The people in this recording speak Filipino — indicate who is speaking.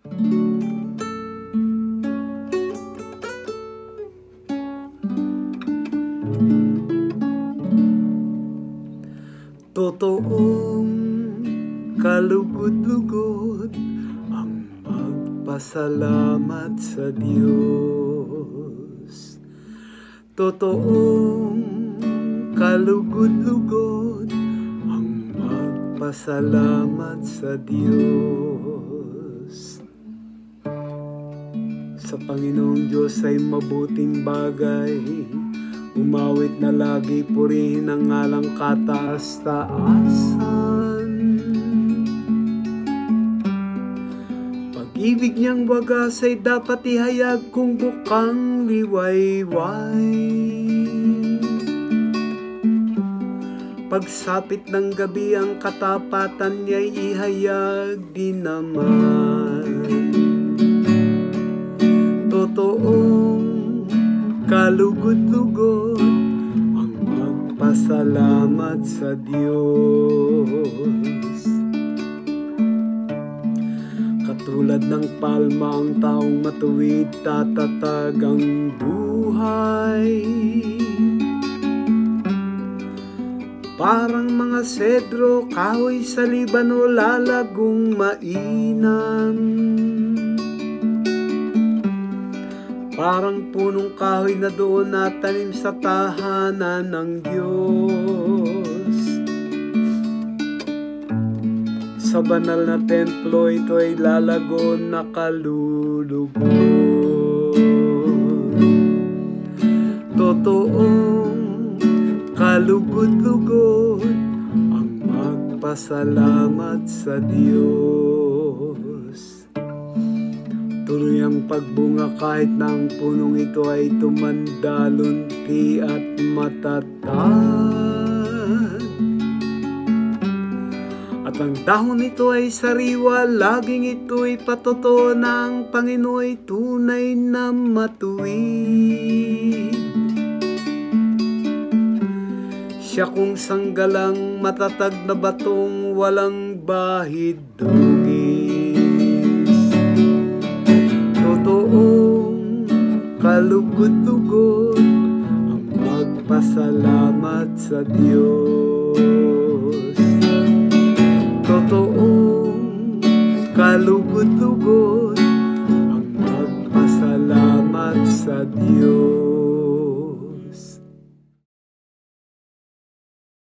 Speaker 1: Totoong kalugod-lugod ang magpasalamat sa Diyos. Totoong kalugod-lugod ang magpasalamat sa Diyos. Sa Panginoong Diyos ay mabuting bagay, umawit na lagi, purihin ang ngalang kataas-taasan. Pag-ibig niyang wagas ay dapat ihayag kung bukang liwayway. Pagsapit ng gabi ang katapatan niya'y ihayag din naman. Totoong kalugod-lugod ang magpasalamat sa Diyos. Katulad ng palma ang taong matuwid, tatatag ang buhay. Parang mga sedro, kahoy sa Libano, lalagong mainam. Parang punong kahoy na doon natanim sa tahanan ng Diyos. Sa banal na templo ito ay lalago na kalulugod. Totoong kalugod-lugod ang magpasalamat sa Diyos. Tuloy ang pagbunga kahit na ang punong ito ay tumanda, lunti at matatag. At ang dahon nito ay sariwa, laging ito'y patotoo na ang Panginoon'y tunay na matuwid. Siya kung sanggalang matatag na batong walang bahid dugis. Totoong kalugod-lugod ang magpasalamat sa Diyos. Totoong kalugod-lugod ang magpasalamat sa Diyos.